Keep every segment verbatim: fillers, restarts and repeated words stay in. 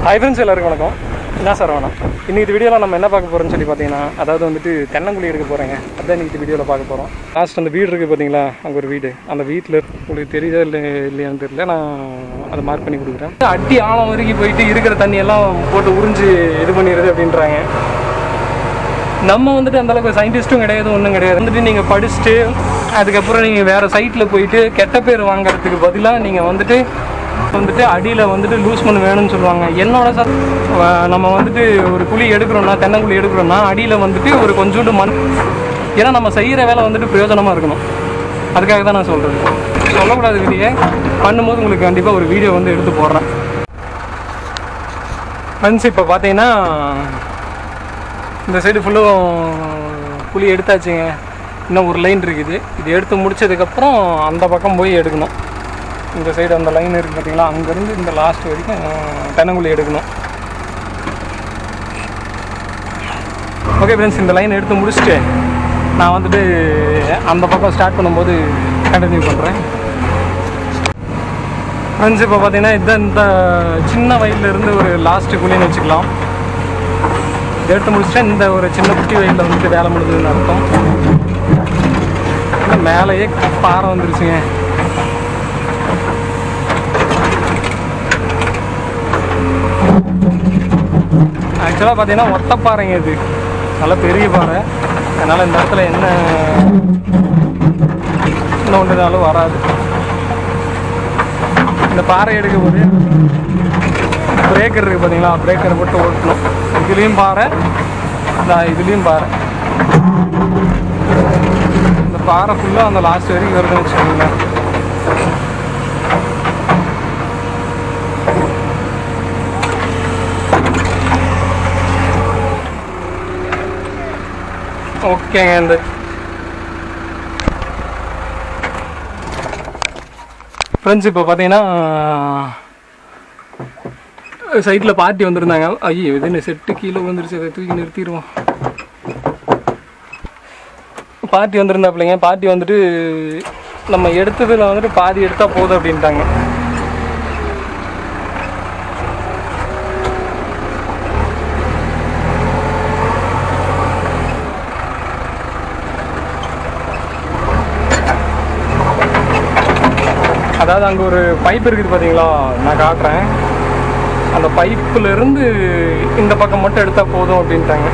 Hi friends, எல்லாருக்கும் வணக்கம். என்ன சார் வேணாம். இன்றைக்கி வீடியோவில் நம்ம என்ன பார்க்க போகிறோம்னு சொல்லி பார்த்தீங்கன்னா, அதாவது வந்துட்டு தென்னங்குழி எடுக்க போகிறேங்க. அதுதான் இன்றைக்கி வீடியோவில் பார்க்க போகிறோம். லாஸ்ட் அந்த வீடு இருக்குது பார்த்தீங்களா, அங்கே ஒரு வீடு. அந்த வீட்டில் உங்களுக்கு தெரியுதா இல்லை இல்லையான்னு தெரியல, நான் அதை மார்க் பண்ணி கொடுக்குறேன். அடி ஆழம் வரைக்கும் போயிட்டு இருக்கிற தண்ணியெல்லாம் போட்டு உறிஞ்சு இது பண்ணிடுது அப்படின்றாங்க. நம்ம வந்துட்டு அந்தளவுக்கு சயின்டிஸ்ட்டும் கிடையாது, ஒன்றும் கிடையாது. வந்துட்டு நீங்கள் படிச்சுட்டு அதுக்கப்புறம் நீங்கள் வேறு சைட்டில் போயிட்டு கெட்ட பேர் வாங்குறதுக்கு பதிலாக நீங்கள் வந்துட்டு வந்துட்டு அடியில் வந்துட்டு லூஸ் பண்ண வேணும்னு சொல்லுவாங்க. என்னோட சார் நம்ம வந்துட்டு ஒரு குழி எடுக்கிறோன்னா, தென்னங்குழி எடுக்கிறோன்னா அடியில் வந்துட்டு ஒரு கொஞ்சோண்டு மண், ஏன்னா நம்ம செய்கிற வேலை வந்துட்டு பிரயோஜனமாக இருக்கணும். அதுக்காக தான் நான் சொல்கிறது. சொல்லக்கூடாது வெளியே பண்ணும்போது உங்களுக்கு கண்டிப்பாக ஒரு வீடியோ வந்து எடுத்து போடுறேன். ஃப்ரெண்ட்ஸ், இப்போ பார்த்தீங்கன்னா இந்த சைடு ஃபுல்லும் குழி எடுத்தாச்சுங்க. இன்னும் ஒரு லைன் இருக்குது. இது எடுத்து முடிச்சதுக்கப்புறம் அந்த பக்கம் போய் எடுக்கணும். இந்த சைடு அந்த லைன் இருக்குது பார்த்தீங்களா, அங்கேருந்து இந்த லாஸ்ட் வரைக்கும் தென்னங்குழி எடுக்கணும். ஓகே ஃப்ரெண்ட்ஸ், இந்த லைன் எடுத்து முடிச்சுட்டு நான் வந்துட்டு அந்த பக்கம் ஸ்டார்ட் பண்ணும்போது கண்டினியூ பண்ணுறேன். ஃப்ரெண்ட்ஸ், இப்போ பார்த்தீங்கன்னா இதுதான் இந்த சின்ன வயல்லேருந்து ஒரு லாஸ்ட்டு குழின்னு வச்சுக்கலாம். இதை எடுத்து முடிச்சுட்டா இந்த ஒரு சின்ன குட்டி வயலில் வந்துட்டு வேலை முடிஞ்சதுன்னு அர்த்தம். மேலேயே பாறை வந்துருச்சுங்க. ஆக்சுவலாக பார்த்தீங்கன்னா ஒத்தப்பாறைங்க, இது நல்லா பெரிய பாறை. அதனால் இந்த இடத்துல என்ன என்ன ஒன்றுனாலும் வராது. இந்த பாறை எடுக்க போது பிரேக்கர் இருக்குது பார்த்தீங்களா, பிரேக்கரை போட்டு ஓட்டணும். இதுலேயும் பாறை, இதுலேயும் பாறை. இந்த பாறை ஃபுல்லாக அந்த லாஸ்ட் வரைக்கும் வருதுன்னு வச்சுக்கோங்களேன். ஓகேங்க. இந்த ஃப்ரெண்ட்ஸ், இப்போ பார்த்தீங்கன்னா சைட்டில் பார்ட்டி வந்திருந்தாங்க. ஐயோ, இது செட்டு கீழே வந்துருச்சு, அதை தூக்கி நிறுத்திடுவோம். பார்ட்டி வந்திருந்தாப்பிள்ளைங்க. பார்ட்டி வந்துட்டு நம்ம எடுத்ததில் வந்துட்டு பாதி எடுத்தால் போதும் அப்படின்ட்டாங்க. அதாவது அங்கே ஒரு பைப் இருக்குது பார்த்தீங்களா, நான் காட்டுறேன். அந்த பைப்புலேருந்து இந்த பக்கம் மட்டும் எடுத்தால் போதும் அப்படின்ட்டாங்க.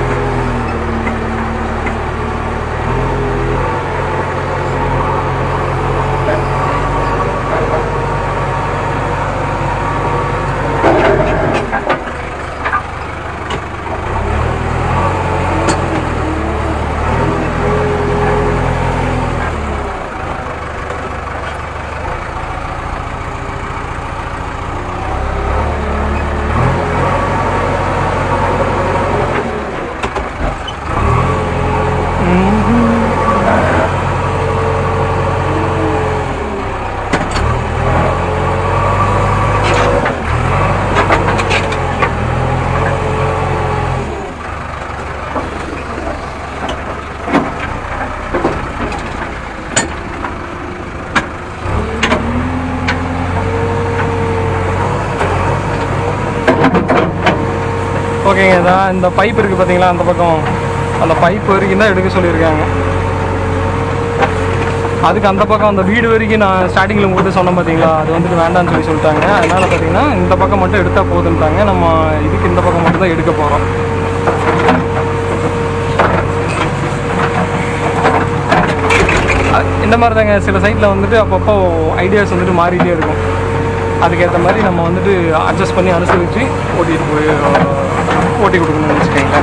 ஓகேங்க. இதான் இந்த பைப் இருக்குது பார்த்தீங்களா, அந்த பக்கம் அந்த பைப் வரைக்கும் தான் எடுக்க சொல்லியிருக்காங்க. அதுக்கு அந்த பக்கம் அந்த வீடு வரைக்கும் நான் ஸ்டார்டிங்கில் உங்கள்கிட்ட சொன்னேன் பார்த்தீங்களா, அது வந்துட்டு வேண்டாம்னு சொல்லி சொல்லிட்டாங்க. அதனால் பார்த்தீங்கன்னா இந்த பக்கம் மட்டும் எடுத்தால் போதுன்ட்டாங்க. நம்ம இதுக்கு இந்த பக்கம் மட்டும் தான் எடுக்க போகிறோம். இந்த மாதிரி தாங்க சில சைட்டில் வந்துட்டு அப்பப்போ ஐடியாஸ் வந்துட்டு மாறிட்டே இருக்கும். அதுக்கேற்ற மாதிரி நம்ம வந்துட்டு அட்ஜஸ்ட் பண்ணி அனுசரித்து ஓட்டிகிட்டு போய் ஓட்டி கொடுக்கணும்னு வச்சுக்கோங்களேன்.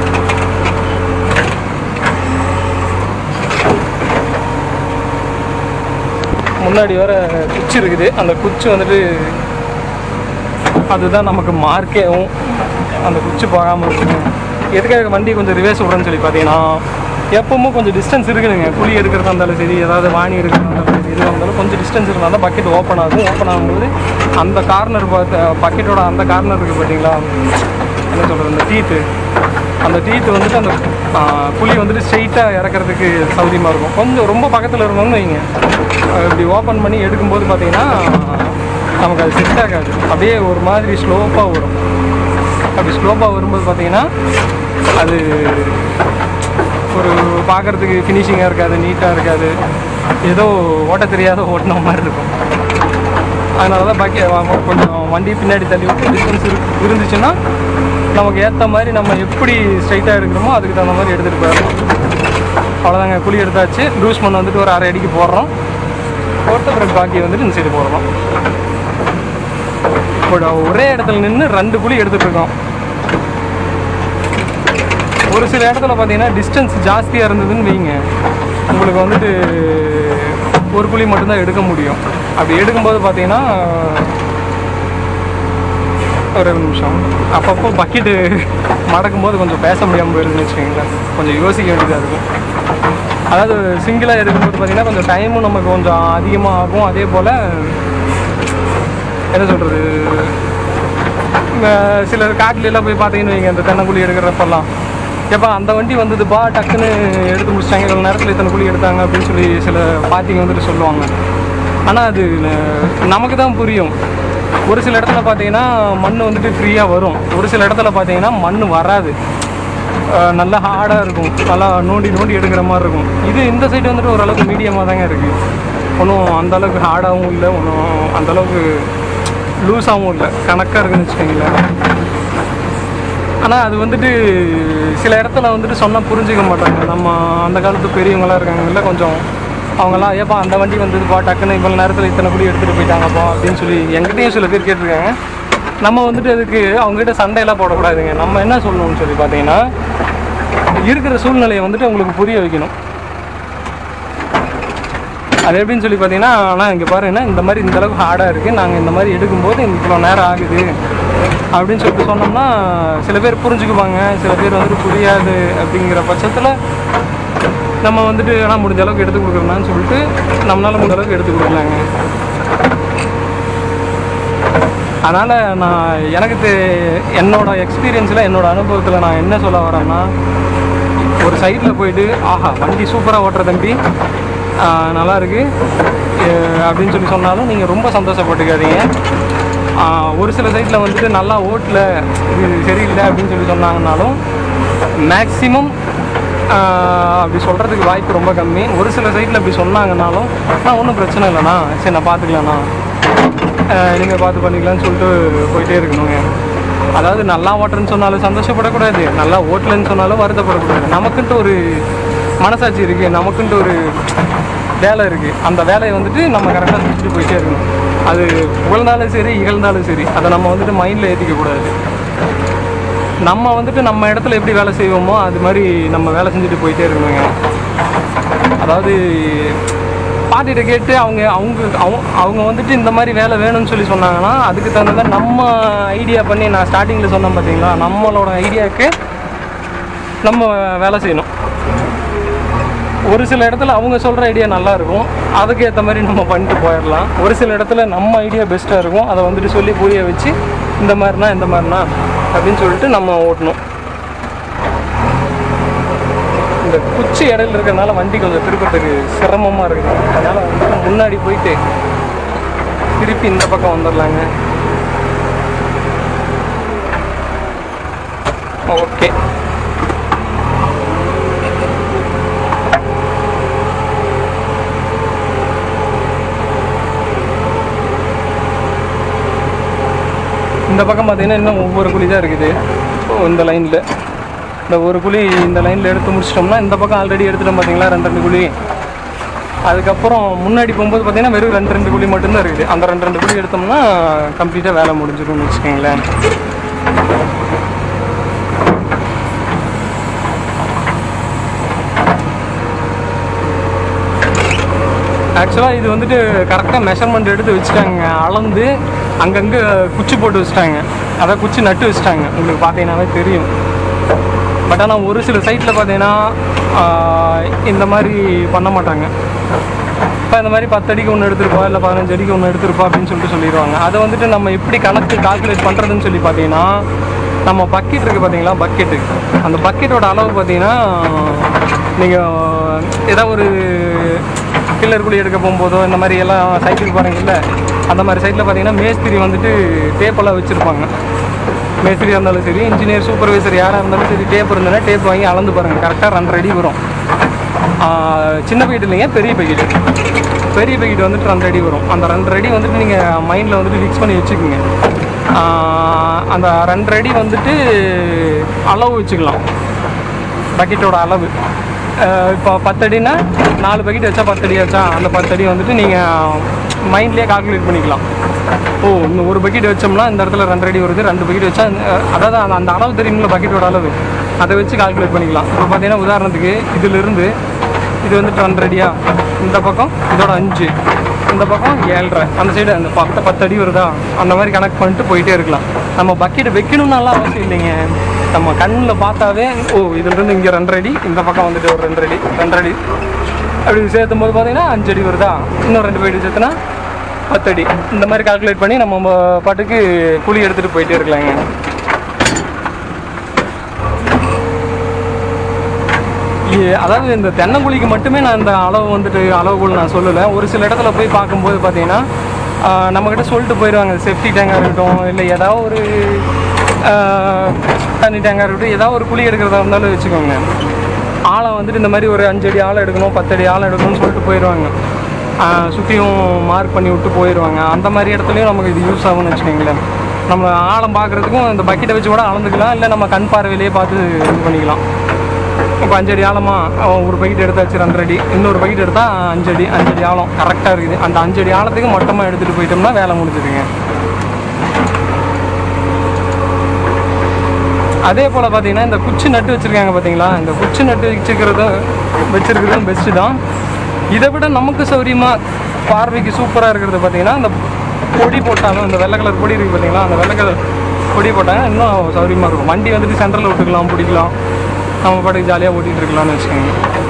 முன்னாடி வர குச்சி இருக்குது. அந்த குச்சி வந்துட்டு அதுதான் நமக்கு மார்க்கேவும். அந்த குச்சி போகாமல் இருக்குங்க. எதுக்காக வண்டி கொஞ்சம் ரிவேர்ஸ் விட்றேன்னு சொல்லி பார்த்தீங்கன்னா, எப்பவும் கொஞ்சம் டிஸ்டன்ஸ் இருக்குதுங்க. குழி எடுக்கிறதா இருந்தாலும் சரி, ஏதாவது வாணி எடுக்கிறதா இருந்தாலும் சரி, எதுவாக இருந்தாலும் கொஞ்சம் டிஸ்டன்ஸ் இருந்தால் தான் பக்கெட் ஓப்பன் ஆகும். ஓப்பன் ஆகும்போது அந்த கார்னர் பார்த்து பக்கெட்டோட அந்த கார்னர் இருக்குது பார்த்தீங்களா, என்ன சொல்கிறது, அந்த டீத்து அந்த டீத்து வந்துட்டு அந்த குழி வந்துட்டு ஸ்ட்ரெயிட்டாக இறக்கிறதுக்கு சௌகரியமாக இருக்கும். கொஞ்சம் ரொம்ப பக்கத்தில் இருக்கணும்னு வைங்க, இப்படி ஓப்பன் பண்ணி எடுக்கும்போது பார்த்தீங்கன்னா நமக்கு அது செட் ஆகாது. அப்படியே ஒரு மாதிரி ஸ்லோப்பாக வரும். அப்படி ஸ்லோப்பாக வரும்போது பார்த்தீங்கன்னா அது ஒரு பார்க்குறதுக்கு ஃபினிஷிங்காக இருக்காது, நீட்டாக இருக்காது, ஏதோ ஓட்ட தெரியாத ஓட்டின மாதிரி இருக்கும். அதனால தான் பாக்கி கொஞ்சம் வண்டி பின்னாடி தள்ளி விட்டு டிஸ்டன்ஸ் இருந்துச்சுன்னா நமக்கு ஏற்ற மாதிரி நம்ம எப்படி ஸ்ட்ரைட்டாக இருக்கிறோமோ அதுக்கு தகுந்த மாதிரி எடுத்துகிட்டு போயிடலாம். அவ்வளோதாங்க, குழி எடுத்தாச்சு. லூஸ் மண் வந்துட்டு ஒரு அரை அடிக்கு போடுறோம். போட்ட பிறகு பாக்கி வந்துட்டு இந்த சைடு போடுறோம். இப்போ ஒரே இடத்துல நின்று ரெண்டு குழி எடுத்துகிட்டு இருக்கோம். ஒரு சில இடத்துல பார்த்தீங்கன்னா டிஸ்டன்ஸ் ஜாஸ்தியாக இருந்ததுன்னு வைங்க, உங்களுக்கு வந்துட்டு ஒரு குழி மட்டும்தான் எடுக்க முடியும். அப்படி எடுக்கும்போது பார்த்தீங்கன்னா ஒரு நிமிஷம் அப்பப்போ பக்கெட்டு மடக்கும் போது கொஞ்சம் பேச முடியாமல் போயிருதுன்னு வச்சுக்கோங்களேன், கொஞ்சம் யோசிக்க வேண்டியதாக இருக்கும். அதாவது சிங்கிளாக எடுக்கும்போது பார்த்திங்கன்னா கொஞ்சம் டைமும் நமக்கு கொஞ்சம் அதிகமாக ஆகும். அதே போல் என்ன சொல்கிறது, சிலர் காட்டிலெல்லாம் போய் பார்த்தீங்கன்னு வைங்க, இந்த தென்னங்குழி எடுக்கிறப்பெல்லாம் எப்போ அந்த வண்டி வந்ததுப்பா டக்குன்னு எடுத்து முடிச்சிட்டாங்க, இவ்வளோ நேரத்தில் இத்தனை குழி எடுத்தாங்க அப்படின்னு சொல்லி சில பாட்டிங்க வந்துட்டு சொல்லுவாங்க. ஆனால் அது நமக்கு தான் புரியும். ஒரு சில இடத்துல பார்த்தீங்கன்னா மண் வந்துட்டு ஃப்ரீயாக வரும், ஒரு சில இடத்துல பார்த்தீங்கன்னா மண் வராது, நல்லா ஹார்டாக இருக்கும், நல்லா நோண்டி நோண்டி எடுக்கிற மாதிரி இருக்கும். இது இந்த சைடு வந்துட்டு ஓரளவுக்கு மீடியமாக தாங்க இருக்குது, ஒன்றும் அந்தளவுக்கு ஹார்டாகவும் இல்லை, ஒன்றும் அந்தளவுக்கு லூஸாகவும் இல்லை, கணக்காக இருக்குதுன்னு வச்சுக்கோங்களேன். ஆனால் அது வந்துட்டு சில இடத்துல வந்துட்டு சொன்னால் புரிஞ்சிக்க மாட்டாங்க. நம்ம அந்த காலத்து பெரியவங்களாம் இருக்காங்கல்ல, கொஞ்சம் அவங்களாம் ஏப்பா அந்த வண்டி வந்ததுப்பா டக்குன்னு இவ்வளோ நேரத்தில் இத்தனை குழி எடுத்துகிட்டு போயிட்டாங்கப்பா அப்படின்னு சொல்லி எங்கிட்டையும் சில பேர் கேட்டிருக்காங்க. நம்ம வந்துட்டு அதுக்கு அவங்ககிட்ட சண்டையெல்லாம் போடக்கூடாதுங்க. நம்ம என்ன சொல்லணும்னு சொல்லி பார்த்தீங்கன்னா, இருக்கிற சூழ்நிலையை வந்துட்டு அவங்களுக்கு புரிய வைக்கணும். அது எப்படின்னு சொல்லி பார்த்தீங்கன்னா, ஆனால் இங்கே பாருங்கன்னா இந்த மாதிரி இந்தளவுக்கு ஹார்டாக இருக்குது, நாங்கள் இந்த மாதிரி எடுக்கும்போது இவ்வளோ நேரம் ஆகுது அப்படின்னு சொல்லிட்டு சொன்னோம்னா சில பேர் புரிஞ்சுக்குவாங்க, சில பேர் வந்துட்டு புரியாது. அப்படிங்கிற பட்சத்தில் நம்ம வந்துட்டு ஆனால் முடிஞ்ச அளவுக்கு எடுத்து கொடுக்குறோம்னான்னு சொல்லிட்டு நம்மளால் முடிஞ்ச அளவுக்கு எடுத்து கொடுக்கலாங்க. அதனால் நான் எனக்கு தெ என்னோடய எக்ஸ்பீரியன்ஸில் என்னோடய அனுபவத்தில் நான் என்ன சொல்ல வரேன்னா, ஒரு சைடில் போயிட்டு ஆஹா வண்டி சூப்பராக ஓட்டுற தம்பி நல்லாயிருக்கு அப்படின்னு சொல்லி சொன்னாலும் நீங்கள் ரொம்ப சந்தோஷப்பட்டுக்காதீங்க. ஒரு சில சைட்டில் வந்துட்டு நல்லா ஓட்டல, இது சரியில்லை அப்படின்னு சொல்லி சொன்னாங்கன்னாலும் மேக்ஸிமம் அப்படி சொல்கிறதுக்கு வாய்ப்பு ரொம்ப கம்மி. ஒரு சில சைட்டில் அப்படி சொன்னாங்கன்னாலும் நான் ஒன்றும் பிரச்சனை இல்லைண்ணா, சரி நான் பார்த்துக்கலாண்ணா, நீங்கள் பார்த்து பண்ணிக்கலான்னு சொல்லிட்டு போயிட்டே இருக்கணுங்க. அதாவது நல்லா ஓட்டுறேன்னு சொன்னாலும் சந்தோஷப்படக்கூடாது, நல்லா ஓட்டலன்னு சொன்னாலும் வருத்தப்படக்கூடாது. நமக்குன்ட்டு ஒரு மனசாட்சி இருக்குது, நமக்குன்ட்டு ஒரு வேலை இருக்குது. அந்த வேலையை வந்துட்டு நம்ம கரெக்டாக செஞ்சுட்டு போயிட்டே இருக்கணும். அது புகழ்ந்தாலும் சரி இகழ்ந்தாலும் சரி, அதை நம்ம வந்துட்டு மைண்டில் ஏற்றிக்கக்கூடாது. நம்ம வந்துட்டு நம்ம இடத்துல எப்படி வேலை செய்வோமோ அது மாதிரி நம்ம வேலை செஞ்சுட்டு போயிட்டே இருக்கணுங்க. அதாவது பாட்டிகிட்ட கேட்டு அவங்க அவங்க அவங்க வந்துட்டு இந்த மாதிரி வேலை வேணும்னு சொல்லி சொன்னாங்கன்னா அதுக்கு தகுந்ததான் நம்ம ஐடியா பண்ணி, நான் ஸ்டார்டிங்கில் சொன்னேன் பார்த்தீங்களா, நம்மளோட ஐடியாவுக்கு நம்ம வேலை செய்யணும். ஒரு சில இடத்துல அவங்க சொல்கிற ஐடியா நல்லாயிருக்கும், அதுக்கு ஏற்ற மாதிரி நம்ம பண்ணிட்டு போயிடலாம். ஒரு சில இடத்துல நம்ம ஐடியா பெஸ்ட்டாக இருக்கும், அதை வந்துட்டு சொல்லி புரிய வச்சு இந்த மாதிரினா இந்த மாதிரினா அப்படின்னு சொல்லிட்டு நம்ம ஓட்டணும். இந்த குச்சி இடையில இருக்கிறதுனால வண்டி கொஞ்சம் திருப்பத்துக்கு சிரமமாக இருக்குது. அதனால் வந்துட்டு முன்னாடி போயிட்டு திருப்பி இந்த பக்கம் வந்துடலாங்க. ஓகே, இந்த பக்கம் பார்த்தீங்கன்னா இன்னும் ஒவ்வொரு குழி தான் இருக்குது. இந்த லைனில் இந்த ஒரு குழி இந்த லைனில் எடுத்து முடிச்சிட்டோம்னா இந்த பக்கம் ஆல்ரெடி எடுத்துட்டோம் பார்த்தீங்களா, ரெண்டு ரெண்டு குழி. அதுக்கப்புறம் முன்னாடி போகும்போது பார்த்தீங்கன்னா வெறும் ரெண்டு ரெண்டு குழி மட்டும்தான் இருக்குது. அந்த ரெண்டு ரெண்டு குழி எடுத்தோம்னா கம்ப்ளீட்டாக வேலை முடிஞ்சிடும்னு வச்சுக்கோங்களேன். ஆக்சுவலாக இது வந்துட்டு கரெக்டாக மெஷர்மெண்ட் எடுத்து வச்சுட்டாங்க, அளந்து அங்கங்கே குச்சி போட்டு வச்சுட்டாங்க, அதான் குச்சி நட்டு வச்சுட்டாங்க, உங்களுக்கு பார்த்தீங்கன்னாவே தெரியும். பட் ஆனால் ஒரு சில சைட்டில் பார்த்தீங்கன்னா இந்த மாதிரி பண்ண மாட்டாங்க. இப்போ இந்த மாதிரி பத்து அடிக்கு ஒன்று எடுத்துருப்பா இல்லை பதினஞ்சு அடிக்கு ஒன்று எடுத்துருப்பா அப்படின்னு சொல்லிட்டு சொல்லிடுவாங்க. அதை வந்துட்டு நம்ம எப்படி கணக்கு கால்குலேட் பண்ணுறதுன்னு சொல்லி பார்த்தீங்கன்னா, நம்ம பக்கெட் இருக்குது பார்த்தீங்களா, பக்கெட்டு, அந்த பக்கெட்டோட அளவு பார்த்தீங்கன்னா நீங்கள் ஏதாவது ஒரு பில்லர் குழி எடுக்க போகும்போதோ இந்த மாதிரி எல்லாம் சைக்கிள் பாருங்கள்ல, அந்த மாதிரி சைட்டில் பார்த்தீங்கன்னா மேஸ்திரி வந்துட்டு டேப்பெல்லாம் வச்சுருப்பாங்க. மேஸ்திரியாக இருந்தாலும் சரி, இன்ஜினியர் சூப்பர்வைசர் யாராக இருந்தாலும் சரி, டேப் இருந்ததுன்னா டேப் வாங்கி அளந்து பாருங்கள். கரெக்டாக ரெண்டு அடி வரும். சின்ன பக்கெட் இல்லைங்க, பெரிய பக்கெட். பெரிய பக்கெட் வந்துட்டு ரெண்டு அடி வரும். அந்த ரெண்டு அடி வந்துட்டு நீங்கள் மைண்டில் வந்துட்டு ஃபிக்ஸ் பண்ணி வச்சுக்கோங்க. அந்த ரெண்டு அடி வந்துட்டு அளவு வச்சுக்கலாம், பக்கெட்டோட அளவு. இப்போ பத்தடினா நாலு பக்கெட் வச்சா பத்தடி வச்சா அந்த பத்தடி வந்துட்டு நீங்கள் மைண்ட்லேயே கால்குலேட் பண்ணிக்கலாம். ஓ, இன்னும் ஒரு பக்கெட் வச்சோம்னா இந்த இடத்துல ரெண்டு அடி வருது, ரெண்டு பக்கெட் வச்சா அதாவது அந்த அந்த அளவு தெரியுங்களா, பக்கெட்டோட அளவு, அதை வச்சு கால்குலேட் பண்ணிக்கலாம். இப்போ பார்த்தீங்கன்னா உதாரணத்துக்கு இதிலிருந்து இது வந்துட்டு ரெண்டு அடியா, இந்த பக்கம் இதோட அஞ்சு, இந்த பக்கம் ஏழரை, அந்த சைடு அந்த பத்து பத்து அடி வருதா, அந்த மாதிரி கனெக்ட் பண்ணிட்டு போயிட்டே இருக்கலாம். நம்ம பக்கெட் வைக்கணும்னாலாம் அவசியம் இல்லைங்க. நம்ம கண்ணில் பார்த்தாவே ஓ இதுலேருந்து இங்கே ரெண்டு அடி, இந்த பக்கம் வந்துட்டு ஒரு ரெண்டு அடி ரெண்டு அடி அப்படி சேர்த்தும் போது பார்த்தீங்கன்னா அஞ்சு அடி வருதா, இன்னும் ரெண்டு பக்கெட் சேர்த்துனா பத்தடி. இந்த மாதிரி கால்குலேட் பண்ணி நம்ம பாட்டுக்கு குழி எடுத்துகிட்டு போயிட்டே இருக்கலாங்க. அதாவது இந்த தென்னங்குழிக்கு மட்டுமே நான் இந்த அளவு வந்துட்டு அளவுகள் நான் சொல்லலை. ஒரு சில இடத்துல போய் பார்க்கும்போது பார்த்தீங்கன்னா நம்மக்கிட்ட சொல்லிட்டு போயிடுவாங்க, சேஃப்டி டேங்காக இருக்கட்டும், இல்லை ஏதாவது ஒரு தண்ணி டேங்காக இருக்கட்டும், ஏதாவது ஒரு குழி எடுக்கிறதா இருந்தாலும் வச்சுக்கோங்க, ஆழம் வந்துட்டு இந்த மாதிரி ஒரு அஞ்சு அடி ஆழம் எடுக்கணும், பத்தடி ஆழம் எடுக்கணும்னு சொல்லிட்டு போயிடுவாங்க. சுற்றியும் மார்க் பண்ணி விட்டு போயிடுவாங்க. அந்த மாதிரி இடத்துலையும் நமக்கு இது யூஸ் ஆகும்னு வச்சுக்கோங்களேன். நம்ம ஆழம் பார்க்குறதுக்கும் இந்த பக்கெட்டை வச்சு கூட அளந்துக்கலாம், இல்லை நம்ம கண் பார்வையிலேயே பார்த்து இது பண்ணிக்கலாம். இப்போ அஞ்சடி ஆழமாக ஒரு பக்கெட் எடுத்தாச்சு ரெண்டு அடி, இன்னொரு பக்கெட் எடுத்தால் அஞ்சடி அஞ்சடி ஆழம் கரெக்டாக இருக்குது. அந்த அஞ்சடி ஆழத்துக்கு மொத்தமாக எடுத்துகிட்டு போயிட்டோம்னா வேலை முடிஞ்சுதுங்க. அதே போல் பார்த்தீங்கன்னா இந்த குச்சி நட்டு வச்சுருக்காங்க பார்த்தீங்களா, இந்த குச்சி நட்டு வச்சுக்கிறதும் வச்சுருக்கிறதும் பெஸ்ட்டு தான். இதை விட நமக்கு சௌரியமாக பார்வைக்கு சூப்பராக இருக்கிறது பார்த்தீங்கன்னா இந்த பொடி போட்டாலும், இந்த வெள்ளை கலர் பொடி இருக்குது பார்த்தீங்களா, அந்த வெள்ளை கலர் பொடி போட்டாங்க இன்னும் சௌரியமாக இருக்கும். வண்டி வந்துட்டு சென்டரில் விட்டுக்கலாம், பிடிக்கலாம், நம்ம பாட்டுக்கு ஜாலியாக ஓட்டிகிட்டு இருக்கலாம்னு வச்சுக்கோங்க.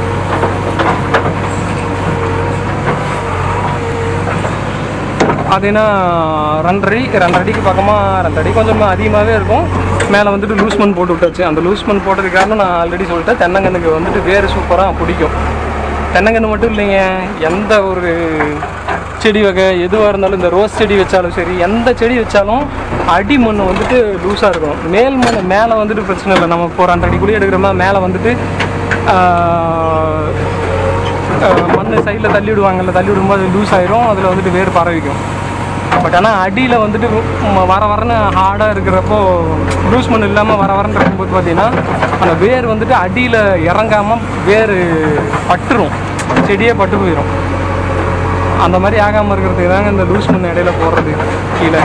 பார்த்தீங்கன்னா ரெண்டரை ரெண்டு அடிக்கு பக்கமாக ரெண்டு அடி கொஞ்சம் அதிகமாகவே இருக்கும். மேலே வந்துட்டு லூஸ்மன் போட்டு விட்டாச்சு. அந்த லூஸ்மன் போட்டதுக்கு காரணம் நான் ஆல்ரெடி சொல்லிட்டேன், தென்னங்கன்னுக்கு வந்துட்டு வேறு சூப்பராக பிடிக்கும். தென்னங்கன்று மட்டும் இல்லைங்க, எந்த ஒரு செடி வகை எதுவாக இருந்தாலும், இந்த ரோஸ் செடி வச்சாலும் சரி, எந்த செடி வச்சாலும் அடி மண் வந்துட்டு லூஸாக இருக்கணும். மேல் மண் மேலே வந்துட்டு பிரச்சனை இல்லை. நம்ம இப்போ ரெண்டு அடி குழி எடுக்கிறோமா, மேலே வந்துட்டு மண் சைடில் தள்ளி விடுவாங்கல்ல, தள்ளி விடும்போது அது லூஸ் ஆயிரும், அதில் வந்துட்டு வேறு பரவிக்கும். பட் ஆனால் அடியில் வந்துட்டு வர வரன்னு ஹார்டாக இருக்கிறப்போ லூஸ் மண் இல்லாமல் வர வரன்னு இருக்கும்போது பார்த்தீங்கன்னா அந்த வேர் வந்துட்டு அடியில் இறங்காமல் வேர் பட்டுரும், செடியே பட்டு போயிடும். அந்த மாதிரி ஆகாமல் இருக்கிறதுக்கு தாங்க இந்த லூஸ் மண் இடையில போடுறது கீழே.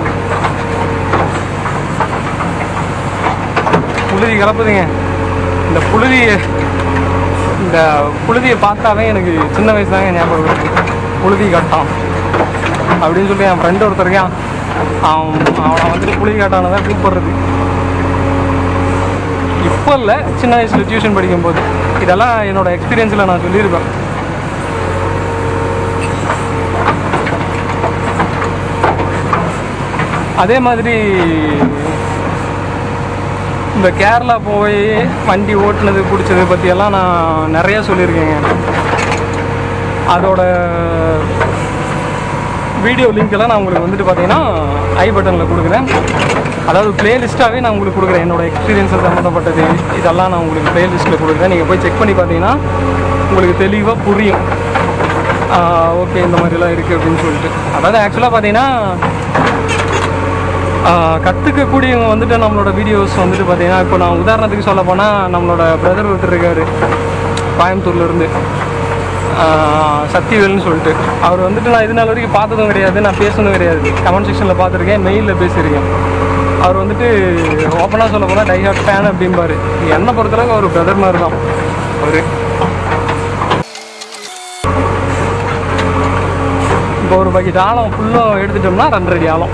புழுதி கலப்புதுங்க. இந்த புழுதி இந்த புழுதியை பார்த்தாவே எனக்கு சின்ன வயசு தாங்க ஞாபகம் வருது. புழுதி கட்டம் அப்படின்னு சொல்லி என் ஃப்ரெண்டு ஒருத்தருக்கான், அவன் அவனை வந்துட்டு புழுதி காட்டான தான் கூப்பிடுறது. இப்போ இல்லை, சின்ன வயசில் டியூஷன் படிக்கும்போது இதெல்லாம் என்னோடய எக்ஸ்பீரியன்ஸில் நான் சொல்லியிருப்பேன். அதே மாதிரி இந்த கேரளா போய் வண்டி ஓட்டுனது பிடிச்சது பற்றியெல்லாம் நான் நிறையா சொல்லியிருக்கேங்க. அதோட வீடியோ லிங்க்கெல்லாம் நான் உங்களுக்கு வந்துட்டு பார்த்தீங்கன்னா ஐ பட்டனில் கொடுக்குறேன். அதாவது ப்ளேலிஸ்ட்டாகவே நான் உங்களுக்கு கொடுக்குறேன். என்னோடய எக்ஸ்பீரியன்ஸை சம்மந்தப்பட்டது இதெல்லாம் நான் உங்களுக்கு ப்ளேலிஸ்ட்டில் கொடுக்குறேன். நீங்கள் போய் செக் பண்ணி பார்த்தீங்கன்னா உங்களுக்கு தெளிவாக புரியும். ஓகே, இந்த மாதிரிலாம் இருக்குது அப்படின்னு சொல்லிட்டு. அதாவது ஆக்சுவலாக பார்த்தீங்கன்னா கற்றுக்கக்கூடியவங்க வந்துட்டு நம்மளோட வீடியோஸ் வந்துட்டு பார்த்தீங்கன்னா, இப்போ நான் உதாரணத்துக்கு சொல்ல போனால் நம்மளோட பிரதர் ஒருத்தர் இருக்கார் கோயம்புத்தூர்லேருந்து, சக்திவேல்னு சொல்லிட்டு. அவர் வந்துட்டு நான் இது நாள் வரைக்கும் பார்த்ததும் கிடையாது, நான் பேசணும் கிடையாது, கமெண்ட் செக்ஷனில் பார்த்துருக்கேன், மெயிலில் பேசியிருக்கேன். அவர் வந்துட்டு ஓப்பனாக சொல்ல போனால் டை ஹார்ட் ஃபேன் அப்படிம்பாரு. என்னை பொறுத்தளவுக்கு அவர் பிரதர் மாதிரி தான் அவர். இப்போ ஒரு பக்கெட் ஆழம் ஃபுல்லும் எடுத்துட்டோம்னா ரெண்டு அடி ஆழம்.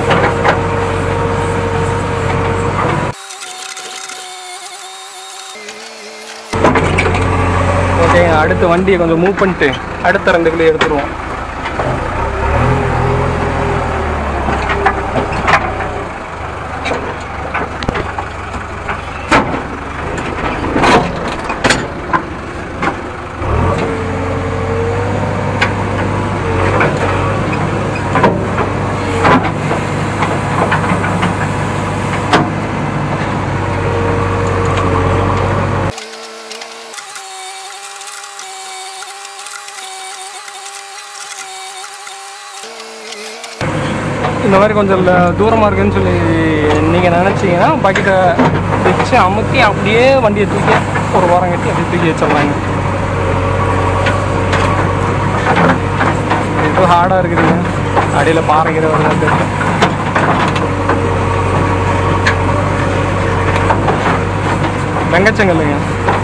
ஓகே, அடுத்த வண்டியை கொஞ்சம் மூவ் பண்ணிட்டு அடுத்த ரெண்டு கிலோ எடுத்துருவோம். மாதிரி கொஞ்சம் தூரமாக இருக்குன்னு சொல்லி நீங்கள் நினச்சிங்கன்னா பக்கெட்டை வச்சு அமுத்தி அப்படியே வண்டியை தூக்கி ஒரு வாரம் கட்டி அப்படியே தூக்கி வச்சிடலாங்க. இது ஹார்டாக இருக்குதுங்க, அடியில் பாறைங்கிற ஒரு வந்து வெங்கச்சங்கல்லுங்க.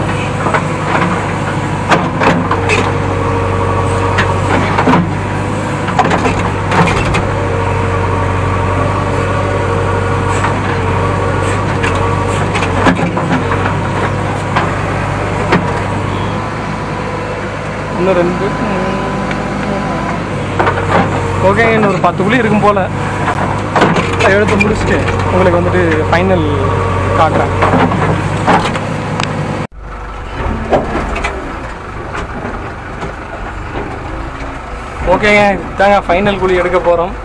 இன்னும் ரெண்டு ஓகே, இன்னும் ஒரு பத்து குழி இருக்கும் போல். எடுத்து முடிச்சுட்டு உங்களுக்கு வந்துட்டு ஃபைனல் காட்டுறேன். ஓகேங்க, இதாங்க ஃபைனல் குழி எடுக்க போகிறோம்.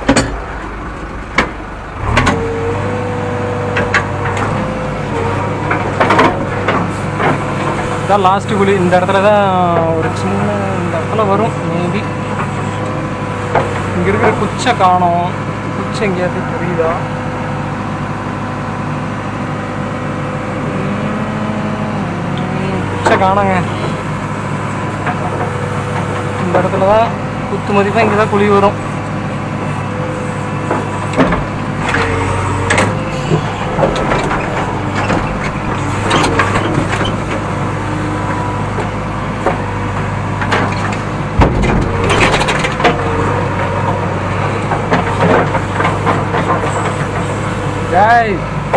இதான் லாஸ்ட்டு குழி. இந்த இடத்துல தான் ஒரு சின்ன இந்த இடத்துல வரும் மேபி. இங்கே இருக்கிற குச்சை காணோம். குச்சை எங்கேயாவது தெரியுதா? குச்சை காணோங்க. இந்த இடத்துல தான் குத்து மதிப்பாக இங்கே தான் குழி வரும். Guys,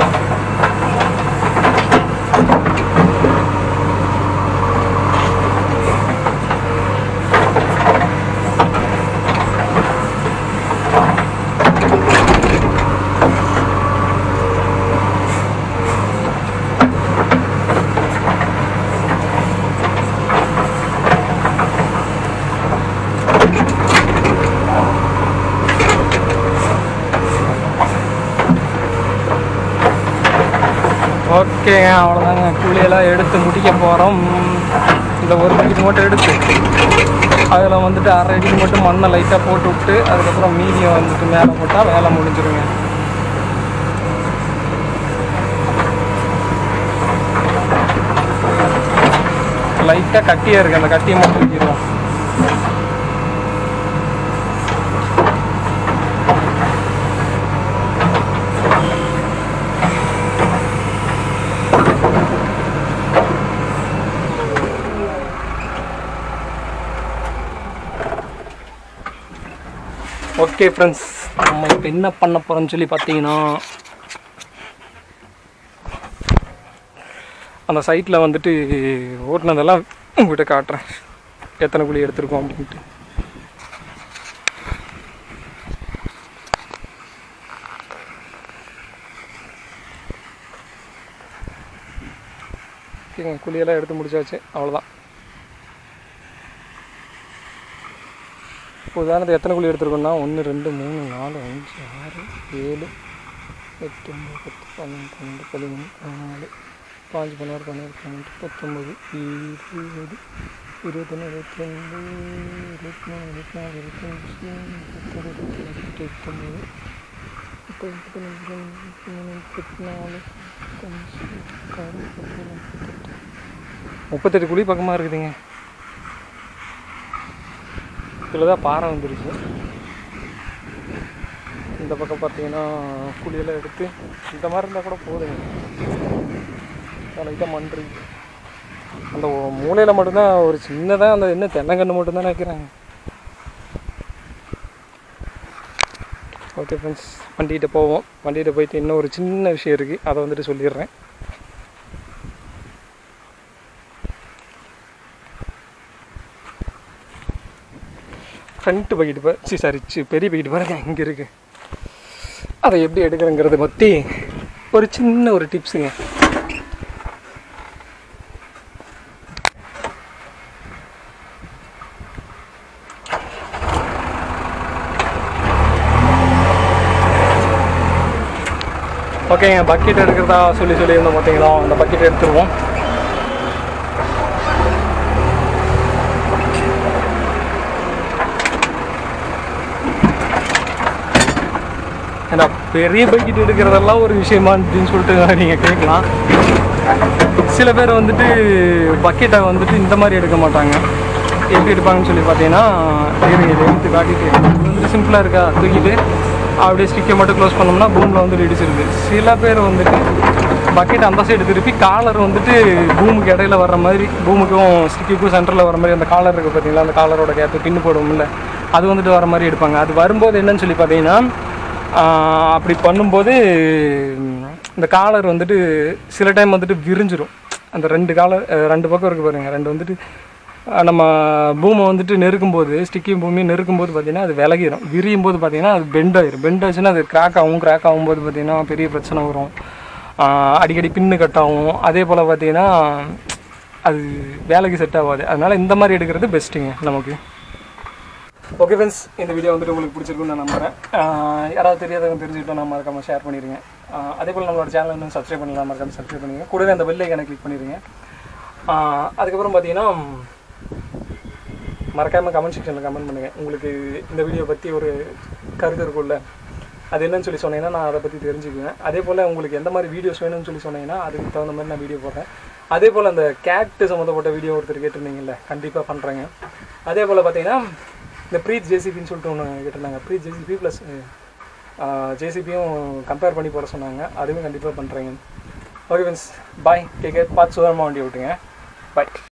ஓகேங்க, அவ்வளோதாங்க. குழியெல்லாம் எடுத்து முடிக்க போகிறோம். இந்த ஒரு பக்கெட் மட்டும் எடுத்து அதில் வந்துட்டு அரை அடிக்கு மட்டும் மண்ணை லைட்டாக போட்டு விட்டு அதுக்கப்புறம் மீதியை வந்துட்டு மேலே போட்டால் வேலை முடிஞ்சிருங்க. லைட்டாக கட்டியாக இருக்குது, அந்த கட்டியை மட்டும் ஊற்றிடுவோம். ஓகே ஃப்ரெண்ட்ஸ், நம்ம இப்போ என்ன பண்ண போகிறோம்னு சொல்லி பார்த்தீங்கன்னா, அந்த சைட்டில் வந்துட்டு ஓட்டினதெல்லாம் உங்கள்கிட்ட காட்டுறேன், எத்தனை குழி எடுத்துருக்கோம் அப்படின்ட்டு. ஓகேங்க, குழியெல்லாம் எடுத்து முடிச்சாச்சு, அவ்வளோதான். இப்போ உதாரணத்துக்கு எத்தனை குழி எடுத்துருக்கோம்னா ஒன்று ரெண்டு மூணு நாலு அஞ்சு ஆறு ஏழு எட்டு ஒம்பது பத்து பன்னெண்டு பன்னெண்டு பதிமூணு பதினாலு பாஞ்சு பதினாறு பதினேழு பதினெட்டு பத்தொம்பது இருபது இருபத்தொன்று இருபத்தி ரெண்டு இருபத்தி மூணு இருபத்தி நாலு இருபத்தஞ்சி முப்பத்தொரு இருபத்தி எட்டொம்பது முப்பது முப்பத்தொன்று முப்பத்தி மூணு முப்பத்தி நாலு முப்பத்தஞ்சு முப்பத்தாறு முப்பத்தேழு முப்பத்தெட்டு முப்பத்தெட்டு குழி பக்கமாக இருக்குதுங்க. இதில் தான் பாறை வந்துருச்சு. இந்த பக்கம் பார்த்தீங்கன்னா குழியெல்லாம் எடுத்து இந்த மாதிரி இருந்தால் கூட போதுங்க. லைட்டாக மண்று அந்த மூலையில் மட்டும்தான் ஒரு சின்னதாக அந்த என்ன தென்னங்கன்று மட்டும்தான் வைக்கிறாங்க. ஓகே ஃப்ரெண்ட்ஸ், வண்டிகிட்ட போவோம். வண்டிகிட்ட போயிட்டு இன்னும் ஒரு சின்ன விஷயம் இருக்குது, அதை வந்துட்டு சொல்லிடுறேன். ஃப்ரண்ட்டு பக்கெட்டு பா சி சாரி சி பெரிய பக்கெட்டு பாருங்க இங்கே இருக்குது. அதை எப்படி எடுக்கிறேங்கிறத பற்றி ஒரு சின்ன ஒரு டிப்ஸுங்க. ஓகேங்க, பக்கெட் எடுக்கிறதா சொல்லி சொல்லியிருந்தோம் பார்த்தீங்களா, அந்த பக்கெட் எடுத்துருவோம். ஏன்னா பெரிய பக்கெட் எடுக்கிறதெல்லாம் ஒரு விஷயமா அப்படின்னு சொல்லிட்டு நீங்கள் கேட்கலாம். சில பேர் வந்துட்டு பக்கெட்டை வந்துட்டு இந்த மாதிரி எடுக்க மாட்டாங்க. எப்படி எடுப்பாங்கன்னு சொல்லி பார்த்தீங்கன்னா, இதை எடுத்து காட்டிட்டு இது வந்துட்டு சிம்பிளாக இருக்கா, தூக்கிட்டு அப்படியே ஸ்டிக்கை மட்டும் க்ளோஸ் பண்ணோம்னா பூமில் வந்து இடிச்சிருக்கு. சில பேர் வந்துட்டு பக்கெட் அந்த சைடு திருப்பி காலர் வந்துட்டு பூமுக்கு இடையில வர்ற மாதிரி, பூமுக்கும் ஸ்டிக்குக்கும் சென்டரில் வர மாதிரி அந்த காலர் இருக்குது பார்த்தீங்களா, அந்த காலரோட கேப்பு பின்னு போடுவோம்ல, அது வந்துட்டு வர மாதிரி எடுப்பாங்க. அது வரும்போது என்னன்னு சொல்லி பார்த்தீங்கன்னா, அப்படி பண்ணும்போது இந்த காலர் வந்துட்டு சில டைம் வந்துட்டு விரிஞ்சிடும். அந்த ரெண்டு காலர் ரெண்டு பக்கம் இருக்குது பாருங்கள், ரெண்டு வந்துட்டு நம்ம பூமை வந்துட்டு நெருக்கும்போது, ஸ்டிக்கிங் பூமியும் நெருக்கும்போது பார்த்திங்கன்னா அது விலகிடும். விரியும் போது பார்த்திங்கன்னா அது பெண்ட் ஆகிடும். பெண்ட் ஆச்சுன்னா அது கிராக் ஆகும். கிராக் ஆகும்போது பார்த்திங்கன்னா பெரிய பிரச்சனை வரும். அடிக்கடி பின்னு கட் ஆகும். அதே போல் பார்த்திங்கன்னா அது வேலைக்கு செட் ஆகாது. அதனால் இந்த மாதிரி எடுக்கிறது பெஸ்ட்டுங்க நமக்கு. ஓகே ஃப்ரெண்ட்ஸ், இந்த வீடியோ வந்துட்டு உங்களுக்கு பிடிச்சிருக்குன்னு நான் நம்புகிறேன். யாராவது தெரியாதவங்க தெரிஞ்சுக்கிட்டோம் நம்ம மறக்காமல் ஷேர் பண்ணிடுங்க. அதே போல் நம்மளோட சேனல் இன்னும் சப்ஸ்கிரைப் பண்ணலாம், மறக்காமல் சப்ஸ்கிரைப் பண்ணிடுங்க. கூடவே அந்த பெல் ஐகானை கிளிக் பண்ணிடுங்க. அதுக்கப்புறம் பார்த்திங்கன்னா மறக்காமல் கமெண்ட் செக்ஷனில் கமெண்ட் பண்ணுங்கள். உங்களுக்கு இந்த வீடியோ பற்றி ஒரு கருத்து இருக்கும்ல, அது என்னன்னு சொல்லி சொன்னீங்கன்னா நான் அதை பற்றி தெரிஞ்சுக்குவேன். அதே போல் உங்களுக்கு எந்த மாதிரி வீடியோஸ் வேணும்னு சொல்லி சொன்னீங்கன்னா அதுக்கு தகுந்த மாதிரி நான் வீடியோ போடுறேன். அதே போல் அந்த கேட்டு சம்மந்தப்பட்ட வீடியோ ஒருத்தர் கேட்டிருந்தீங்கல்ல, கண்டிப்பாக பண்ணுறேங்க. அதே போல் பார்த்தீங்கன்னா இந்த ப்ரீத் ஜேசிபின்னு சொல்லிட்டு ஒன்று கேட்டிருந்தாங்க. ப்ரீத் ஜேசிபி ப்ளஸ் ஜேசிபியும் கம்பேர் பண்ணி போட சொன்னாங்க. அதுவும் கண்டிப்பாக பண்ணுறேங்க. Okay friends, bye, take care. பார்த்து சுதரமாக வண்டி விட்டுங்க. பாய்.